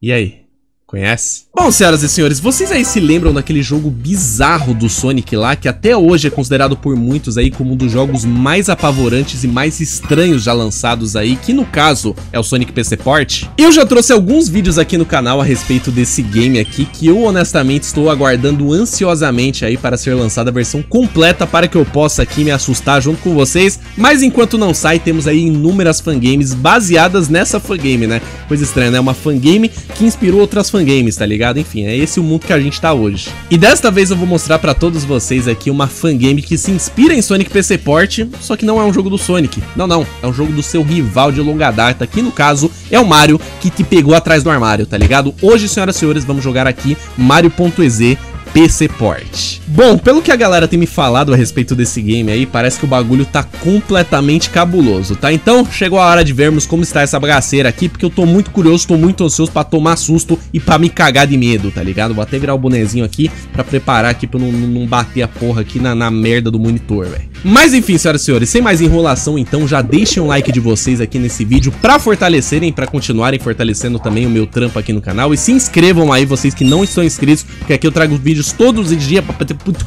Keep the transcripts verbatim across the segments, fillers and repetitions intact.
E aí? Conhece? Bom, senhoras e senhores, vocês aí se lembram daquele jogo bizarro do Sonic lá, que até hoje é considerado por muitos aí como um dos jogos mais apavorantes e mais estranhos já lançados aí, que no caso é o Sonic P C Port? Eu já trouxe alguns vídeos aqui no canal a respeito desse game aqui, que eu honestamente estou aguardando ansiosamente aí para ser lançada a versão completa para que eu possa aqui me assustar junto com vocês, mas enquanto não sai, temos aí inúmeras fangames baseadas nessa fangame, né? Coisa estranha, né? Uma fangame que inspirou outras fangames. Games, tá ligado? Enfim, é esse o mundo que a gente tá hoje. E desta vez eu vou mostrar pra todos vocês aqui uma fangame que se inspira em Sonic P C Port, só que não é um jogo do Sonic. Não, não. É um jogo do seu rival de longa data, que no caso é o Mario, que te pegou atrás do armário, tá ligado? Hoje, senhoras e senhores, vamos jogar aqui Mario.exe P C Port. Bom, pelo que a galera tem me falado a respeito desse game aí, parece que o bagulho tá completamente cabuloso, tá? Então, chegou a hora de vermos como está essa bagaceira aqui, porque eu tô muito curioso, tô muito ansioso pra tomar susto e pra me cagar de medo, tá ligado? Vou até virar o bonezinho aqui pra preparar aqui pra não, não bater a porra aqui na, na merda do monitor, velho. Mas enfim, senhoras e senhores, sem mais enrolação, então já deixem um like de vocês aqui nesse vídeo pra fortalecerem, pra continuarem fortalecendo também o meu trampo aqui no canal. E se inscrevam aí, vocês que não estão inscritos, porque aqui eu trago vídeos todos os dias pra...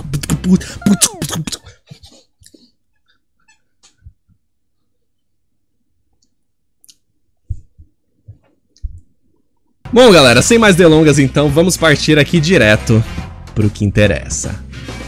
Bom, galera, sem mais delongas então, vamos partir aqui direto pro que interessa.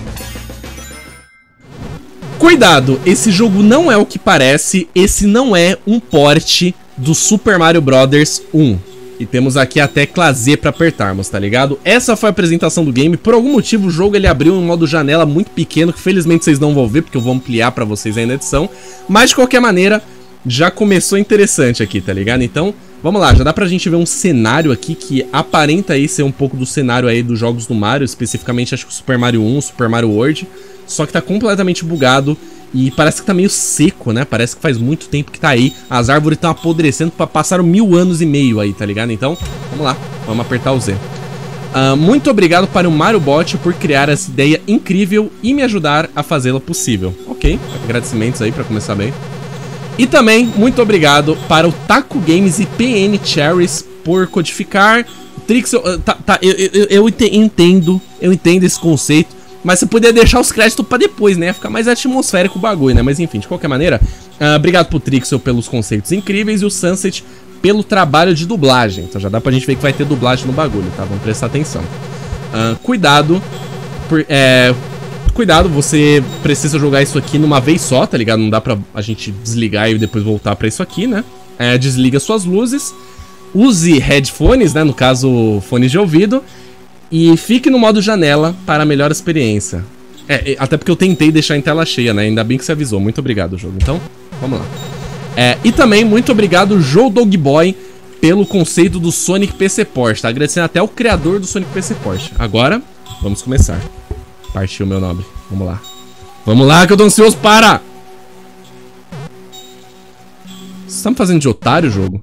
Cuidado, esse jogo não é o que parece, esse não é um port do Super Mario Bros um. E temos aqui a tecla Z pra apertarmos, tá ligado? Essa foi a apresentação do game. Por algum motivo o jogo ele abriu em modo janela muito pequeno, que felizmente vocês não vão ver, porque eu vou ampliar pra vocês aí na edição. Mas de qualquer maneira, já começou interessante aqui, tá ligado? Então, vamos lá, já dá pra gente ver um cenário aqui que aparenta aí ser um pouco do cenário aí dos jogos do Mario, especificamente acho que o Super Mario um, Super Mario World. Só que tá completamente bugado. E parece que tá meio seco, né? Parece que faz muito tempo que tá aí. As árvores estão apodrecendo pra passar mil anos e meio aí, tá ligado? Então, vamos lá. Vamos apertar o Z. Uh, muito obrigado para o MarioBot por criar essa ideia incrível e me ajudar a fazê-la possível. Ok, agradecimentos aí pra começar bem. E também, muito obrigado para o Taco Games e P N Cherries por codificar. Trixel, uh, tá, tá, eu, eu, eu entendo, eu entendo esse conceito. Mas você poderia deixar os créditos pra depois, né? Ficar mais atmosférico o bagulho, né? Mas enfim, de qualquer maneira, uh, obrigado pro Trixel pelos conceitos incríveis e o Sunset pelo trabalho de dublagem. Então já dá pra gente ver que vai ter dublagem no bagulho, tá? Vamos prestar atenção. Uh, cuidado, por, é, cuidado, você precisa jogar isso aqui numa vez só, tá ligado? Não dá pra a gente desligar e depois voltar pra isso aqui, né? É, desliga suas luzes, use headphones, né? No caso, fones de ouvido. E fique no modo janela para a melhor experiência. É, até porque eu tentei deixar em tela cheia, né? Ainda bem que você avisou. Muito obrigado, jogo. Então, vamos lá. É, e também, muito obrigado, Joe Dogboy, pelo conceito do Sonic P C Port. Tá agradecendo até o criador do Sonic P C Port. Agora, vamos começar. Partiu, meu nobre. Vamos lá. Vamos lá, que eu tô ansioso. Para! Você tá me fazendo de otário, jogo?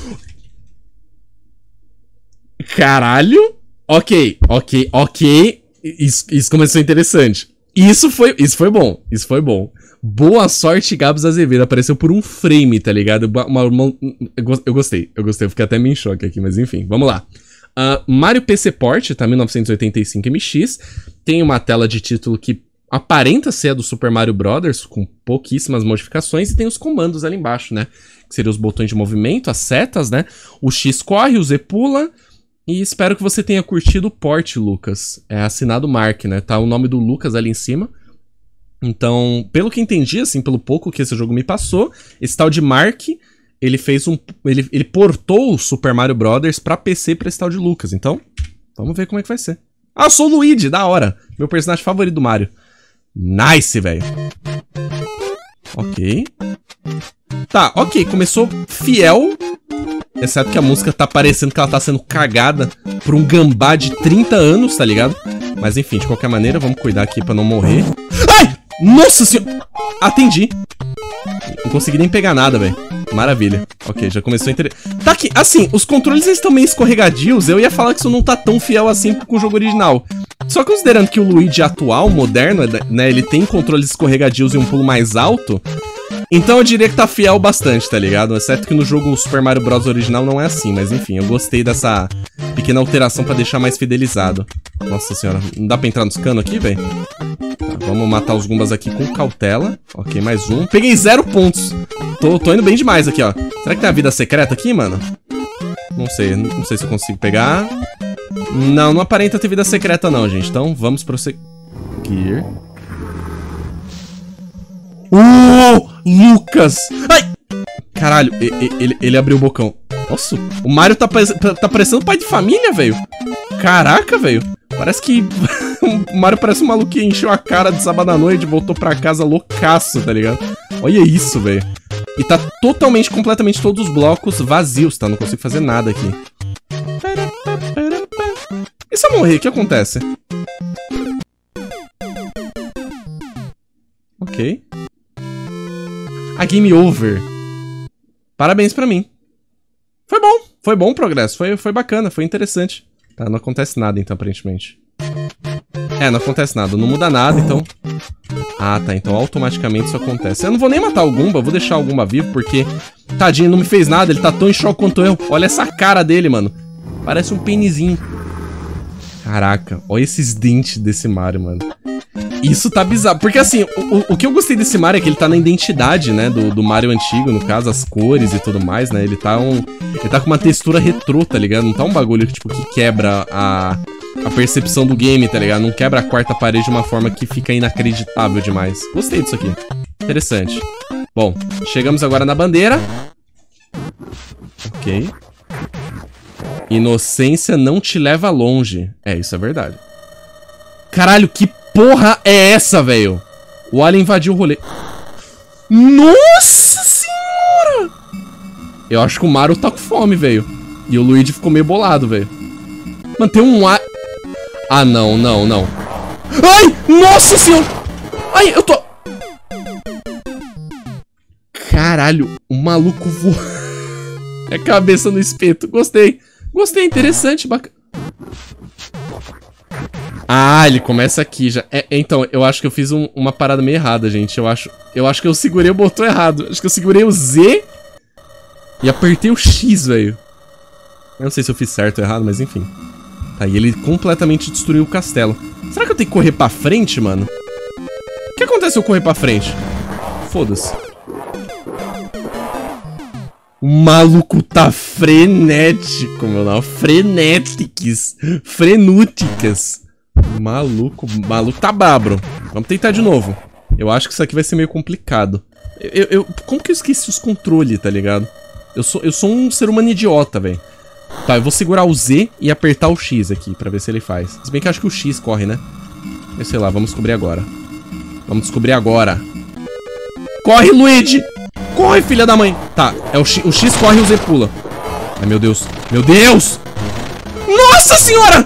Caralho! Ok, ok, ok, isso, isso começou interessante. Isso foi, isso foi bom, isso foi bom. Boa sorte, Gabs Azevedo, apareceu por um frame, tá ligado? Uma, uma, eu gostei, eu gostei, eu fiquei até meio em choque aqui, mas enfim, vamos lá. Uh, Mario P C Port, tá mil novecentos e oitenta e cinco M X, tem uma tela de título que aparenta ser a do Super Mario Bros, com pouquíssimas modificações, e tem os comandos ali embaixo, né? Que seriam os botões de movimento, as setas, né? O X corre, o Z pula... E espero que você tenha curtido o port, Lucas. É assinado Mark, né? Tá o nome do Lucas ali em cima. Então, pelo que entendi, assim, pelo pouco que esse jogo me passou, esse tal de Mark, ele fez um... Ele, ele portou o Super Mario Bros. Pra P C pra esse tal de Lucas. Então, vamos ver como é que vai ser. Ah, eu sou o Luigi, da hora. Meu personagem favorito do Mario. Nice, velho. Ok. Tá, ok. Começou fiel... Exceto que a música tá parecendo que ela tá sendo cagada por um gambá de trinta anos, tá ligado? Mas enfim, de qualquer maneira, vamos cuidar aqui pra não morrer. Ai! Nossa senhora! Atendi. Não consegui nem pegar nada, velho. Maravilha. Ok, já começou a entender. Tá aqui, assim, os controles eles estão meio escorregadios. Eu ia falar que isso não tá tão fiel assim com o jogo original. Só considerando que o Luigi atual, moderno, né, ele tem controles escorregadios e um pulo mais alto, Então eu diria que tá fiel bastante, tá ligado? Exceto que no jogo Super Mario Bros. Original não é assim, mas enfim, eu gostei dessa pequena alteração pra deixar mais fidelizado. Nossa senhora, não dá pra entrar nos canos aqui, velho? Tá, vamos matar os Goombas aqui com cautela. Ok, mais um. Peguei zero pontos. Tô, tô indo bem demais aqui, ó. Será que tem a vida secreta aqui, mano? Não sei, não sei se eu consigo pegar. Não, não aparenta ter vida secreta não, gente. Então, vamos prosseguir. Uh, Lucas! Ai! Caralho, ele, ele, ele abriu o bocão. Nossa, o Mario tá, tá parecendo pai de família, velho. Caraca, velho. Parece que o Mario parece um maluco que encheu a cara de sábado à noite e voltou pra casa loucaço, tá ligado? Olha isso, velho. E tá totalmente, completamente todos os blocos vazios, tá? Não consigo fazer nada aqui. E se eu morrer, o que acontece? Ok. A game over. Parabéns pra mim. Foi bom. Foi bom o progresso. Foi, foi bacana. Foi interessante. Tá, não acontece nada então, aparentemente. É, não acontece nada. Não muda nada, então... Ah, tá. Então automaticamente isso acontece. Eu não vou nem matar o Goomba. Eu vou deixar o Goomba vivo, porque... Tadinho, não me fez nada. Ele tá tão em choque quanto eu. Olha essa cara dele, mano. Parece um penizinho. Caraca. Olha esses dentes desse Mario, mano. Isso tá bizarro, porque assim, o, o que eu gostei desse Mario é que ele tá na identidade, né, do, do Mario antigo, no caso, as cores e tudo mais, né, ele tá um... Ele tá com uma textura retrô, tá ligado? Não tá um bagulho, tipo, que quebra a, a percepção do game, tá ligado? Não quebra a quarta parede de uma forma que fica inacreditável demais. Gostei disso aqui. Interessante. Bom, chegamos agora na bandeira. Ok. Inocência não te leva longe. É, isso é verdade. Caralho, que porra é essa, velho? O alien invadiu o rolê. Nossa senhora! Eu acho que o Mario tá com fome, velho. E o Luigi ficou meio bolado, velho. Mano, tem um a... Ah, não, não, não. Ai! Nossa senhora! Ai, eu tô... Caralho, o maluco voou. É cabeça no espeto. Gostei. Gostei, interessante, bacana. Ah, ele começa aqui já. É, então, eu acho que eu fiz um, uma parada meio errada, gente. Eu acho, eu acho que eu segurei o botão errado. Acho que eu segurei o Z e apertei o X, velho. Eu não sei se eu fiz certo ou errado, mas enfim. Tá, e ele completamente destruiu o castelo. Será que eu tenho que correr pra frente, mano? O que acontece se eu correr pra frente? Foda-se. O maluco tá frenético, meu nome. Frenéticas. Frenúticas. Maluco, maluco tá babro. Vamos tentar de novo. Eu acho que isso aqui vai ser meio complicado. Eu, eu, como que eu esqueci os controles, tá ligado? Eu sou, eu sou um ser humano idiota, velho. Tá, eu vou segurar o Z e apertar o X aqui, pra ver se ele faz. Se bem que eu acho que o X corre, né? Eu sei lá, vamos descobrir agora. Vamos descobrir agora. Corre, Luigi! Corre, filha da mãe! Tá, é o X, o X corre e o Z pula. Ai, meu Deus. Meu Deus! Nossa senhora!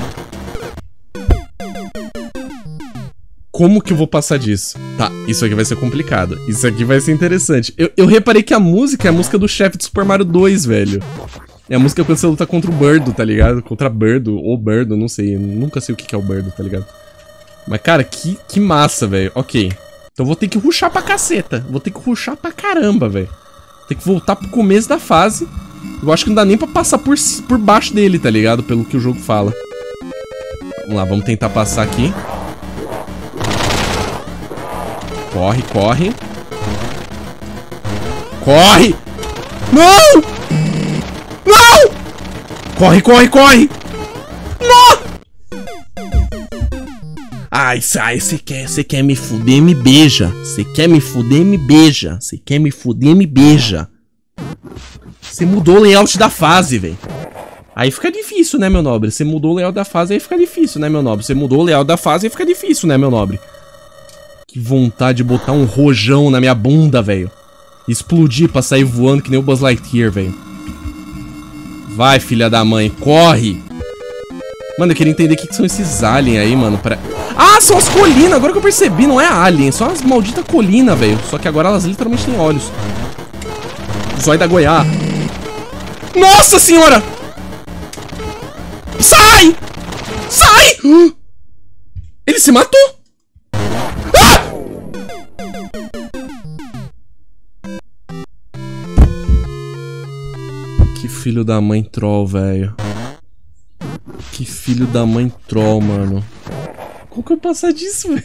Como que eu vou passar disso? Tá, isso aqui vai ser complicado. Isso aqui vai ser interessante. Eu, eu reparei que a música é a música do chefe de Super Mario dois, velho. É a música quando você luta contra o Birdo, tá ligado? Contra Birdo, ou Birdo, não sei. Nunca sei o que é o Birdo, tá ligado? Mas, cara, que, que massa, velho. Ok. Então vou ter que rushar pra caceta. Vou ter que rushar pra caramba, velho. Tem que voltar pro começo da fase. Eu acho que não dá nem pra passar por, por baixo dele, tá ligado? Pelo que o jogo fala. Vamos lá, vamos tentar passar aqui. Corre, corre. Corre! Não! Não! Corre, corre, corre! Não! Ai, sai, você quer, você quer me fuder, me beija. Você quer me fuder, me beija. Você quer me fuder, me beija. Você mudou o layout da fase, velho. Aí fica difícil, né, meu nobre? Você mudou o layout da fase, aí fica difícil, né, meu nobre? Você mudou o layout da fase, aí fica difícil, né, meu nobre? Que vontade de botar um rojão na minha bunda, velho. Explodir pra sair voando que nem o Buzz Lightyear, velho. Vai, filha da mãe, corre! Mano, eu queria entender o que, que são esses aliens aí, mano. Pra... Ah, são as colinas, agora que eu percebi, não é alien, são as malditas colinas, velho. Só que agora elas literalmente têm olhos. Zóio da Goiá. Nossa senhora! Sai! Sai! Ele se matou! Que filho da mãe troll, velho. Que filho da mãe troll, mano. Como que eu passar disso, velho?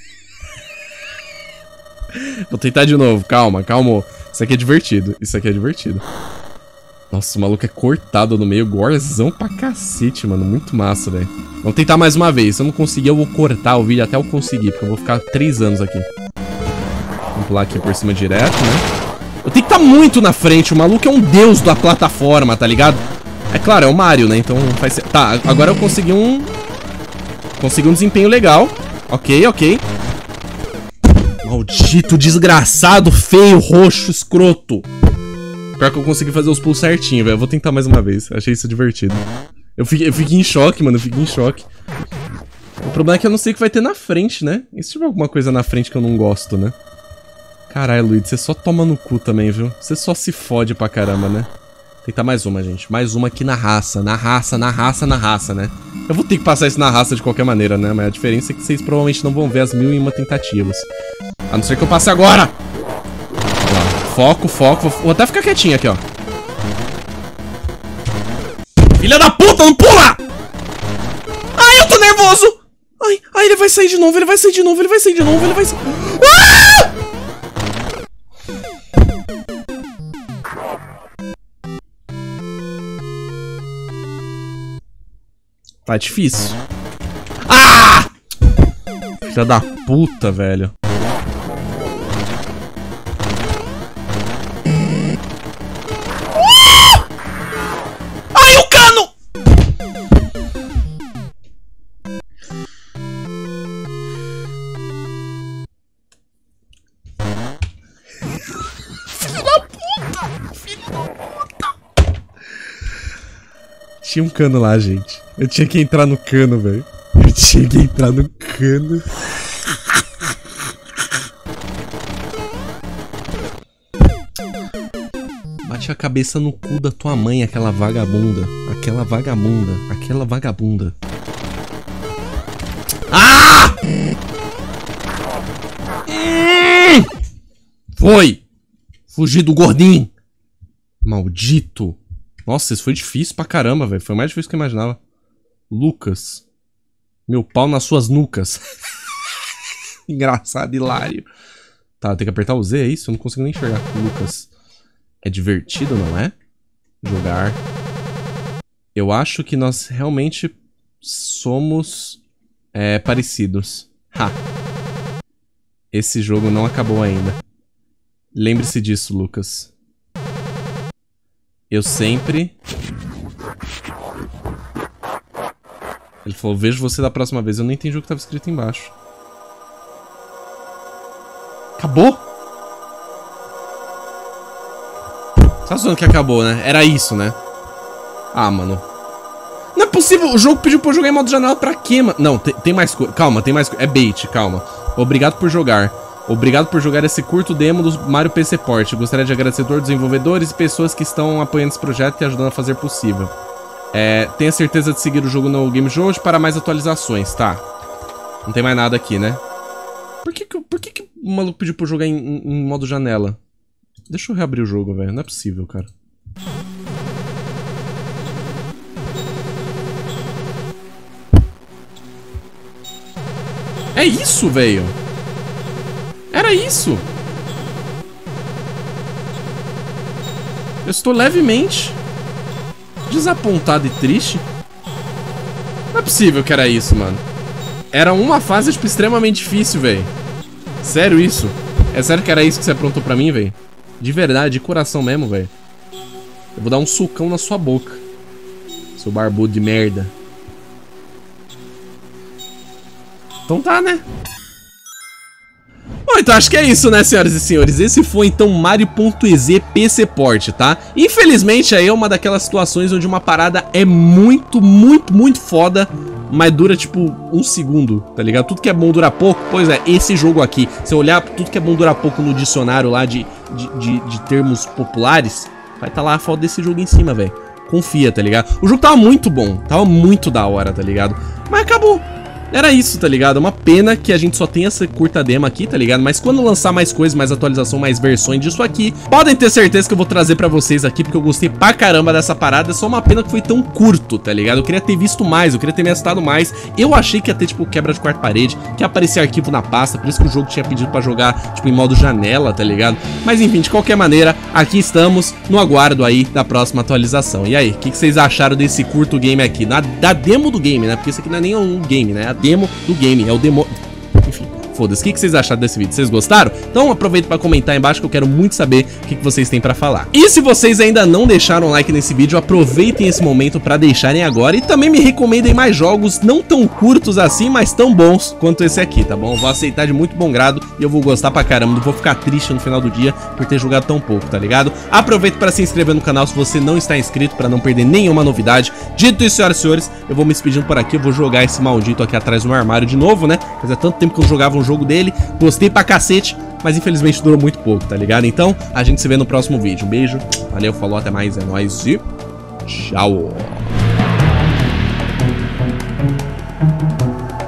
Vou tentar de novo, calma, calma. Isso aqui é divertido, isso aqui é divertido. Nossa, o maluco é cortado no meio, gorzão pra cacete, mano. Muito massa, velho. Vamos tentar mais uma vez. Se eu não conseguir, eu vou cortar o vídeo até eu conseguir, porque eu vou ficar três anos aqui. Vamos pular aqui por cima direto, né? Eu tenho que estar muito na frente, o maluco é um deus da plataforma, tá ligado? É claro, é o Mario, né? Então faz... Tá, agora eu consegui um... Consegui um desempenho legal. Ok, ok. Maldito, desgraçado, feio, roxo, escroto. Pior que eu consegui fazer os pulos certinho, velho. Eu vou tentar mais uma vez. Achei isso divertido. Eu fiquei, eu fiquei em choque, mano. Eu fiquei em choque. O problema é que eu não sei o que vai ter na frente, né? E se tiver alguma coisa na frente que eu não gosto, né? Caralho, Luigi, você só toma no cu também, viu? Você só se fode pra caramba, né? Tentar mais uma, gente. Mais uma aqui na raça. Na raça, na raça, na raça, né? Eu vou ter que passar isso na raça de qualquer maneira, né? Mas a diferença é que vocês provavelmente não vão ver as mil e uma tentativas. A não ser que eu passe agora! Foco, foco. Vou até ficar quietinho aqui, ó. Filha da puta, não pula! Ai, eu tô nervoso! Ai, ai, ele vai sair de novo, ele vai sair de novo, ele vai sair de novo, ele vai sair... Ah! Tá difícil. Ah! Filha da puta, velho. Ai, o cano! Filho da puta! Filho da puta! Tinha um cano lá, gente. Eu tinha que entrar no cano, velho. Eu tinha que entrar no cano. Bate a cabeça no cu da tua mãe, aquela vagabunda. Aquela vagabunda. Aquela vagabunda. Ah! Hum! Foi! Fugi do gordinho. Maldito. Nossa, isso foi difícil pra caramba, velho. Foi mais difícil que eu imaginava. Lucas. Meu pau nas suas nucas. Engraçado, hilário. Tá, tem que apertar o Z, é isso? Eu não consigo nem enxergar. Lucas. É divertido, não é? Jogar. Eu acho que nós realmente somos é, parecidos. Ha. Esse jogo não acabou ainda. Lembre-se disso, Lucas. Eu sempre... Ele falou, vejo você da próxima vez. Eu não entendi o que estava escrito embaixo. Acabou? Você tá zoando que acabou, né? Era isso, né? Ah, mano. Não é possível. O jogo pediu pra eu jogar em modo janela pra quê, mano? Não, tem, tem mais coisa. Calma, tem mais coisa. É bait, calma. Obrigado por jogar. Obrigado por jogar esse curto demo do Mario P C Port. Gostaria de agradecer a todos os desenvolvedores e pessoas que estão apoiando esse projeto e ajudando a fazer possível. É, tenha certeza de seguir o jogo no Game Jolt para mais atualizações, tá? Não tem mais nada aqui, né? Por que que, por que, que o maluco pediu pra eu jogar em, em, em modo janela? Deixa eu reabrir o jogo, velho. Não é possível, cara. É isso, velho. Era isso. Eu estou levemente desapontado e triste. Não é possível que era isso, mano. Era uma fase, tipo, extremamente difícil, velho. Sério isso? É sério que era isso que você aprontou pra mim, velho? De verdade, de coração mesmo, velho. Eu vou dar um socão na sua boca, seu barbudo de merda. Então tá, né? Bom, então acho que é isso, né, senhoras e senhores? Esse foi, então, Mario.ez P C Port, tá? Infelizmente, aí é uma daquelas situações onde uma parada é muito, muito, muito foda, mas dura, tipo, um segundo, tá ligado? Tudo que é bom dura pouco. Pois é, esse jogo aqui, se eu olhar tudo que é bom dura pouco no dicionário lá de, de, de, de termos populares, vai tá lá a foto desse jogo em cima, velho. Confia, tá ligado? O jogo tava muito bom, tava muito da hora, tá ligado? Mas acabou. era isso, tá ligado? É uma pena que a gente só tem essa curta demo aqui, tá ligado? Mas quando lançar mais coisas, mais atualização, mais versões disso aqui, podem ter certeza que eu vou trazer pra vocês aqui, porque eu gostei pra caramba dessa parada. É só uma pena que foi tão curto, tá ligado? Eu queria ter visto mais, eu queria ter me assustado mais. Eu achei que ia ter, tipo, quebra de quarta parede, que ia aparecer arquivo na pasta, por isso que o jogo tinha pedido pra jogar, tipo, em modo janela, tá ligado? Mas enfim, de qualquer maneira, aqui estamos no aguardo aí da próxima atualização. E aí, o que, que vocês acharam desse curto game aqui? Na, da demo do game, né? Porque isso aqui não é nem um game, né? É a demo do game, é o demo... Enfim, foda-se. O que, que vocês acharam desse vídeo? Vocês gostaram? Então aproveita pra comentar aí embaixo que eu quero muito saber o que, que vocês têm pra falar. E se vocês ainda não deixaram um like nesse vídeo, aproveitem esse momento pra deixarem agora. E também me recomendem mais jogos não tão curtos assim, mas tão bons quanto esse aqui, tá bom? Eu vou aceitar de muito bom grado e eu vou gostar pra caramba. Não vou ficar triste no final do dia por ter jogado tão pouco, tá ligado? Aproveita pra se inscrever no canal se você não está inscrito, pra não perder nenhuma novidade. Dito isso, senhoras e senhores, eu vou me despedindo por aqui. Eu vou jogar esse maldito aqui atrás do meu armário de novo, né? Fazia tanto tempo que eu jogava um jogo dele. Gostei pra cacete, mas infelizmente durou muito pouco, tá ligado? Então, a gente se vê no próximo vídeo. Um beijo, valeu, falou, até mais, é nóis e tchau!